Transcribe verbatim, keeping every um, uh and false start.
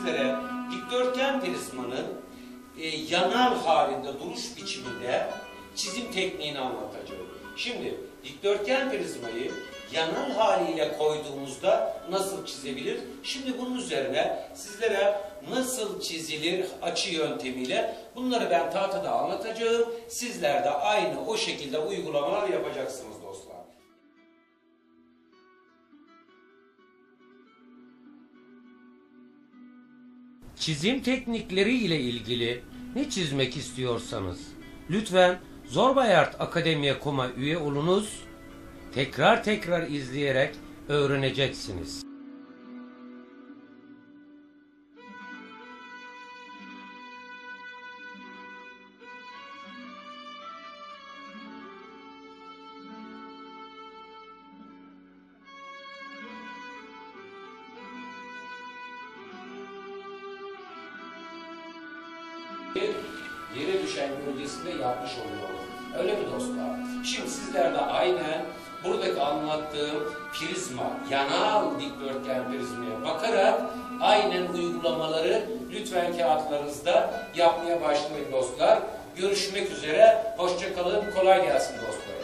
sizlere dikdörtgen prizmanın e, yanal halinde duruş biçiminde çizim tekniğini anlatacağım. Şimdi dikdörtgen prizmayı yanal haliyle koyduğumuzda nasıl çizebilir? Şimdi bunun üzerine sizlere nasıl çizilir açı yöntemiyle bunları ben tahtada anlatacağım. Sizler de aynı o şekilde uygulamalar yapacaksınız dostlar. Çizim teknikleri ile ilgili ne çizmek istiyorsanız lütfen Zorbayart Akademiye nokta com'a üye olunuz. Tekrar tekrar izleyerek öğreneceksiniz. Yere düşen gölgesinde yapmış oluyoruz. Öyle mi dostlar? Şimdi sizler de aynen buradaki anlattığım prizma, yanal dikdörtgen prizmaya bakarak aynen uygulamaları lütfen kağıtlarınızda yapmaya başlayın dostlar. Görüşmek üzere. Hoşça kalın. Kolay gelsin dostlar.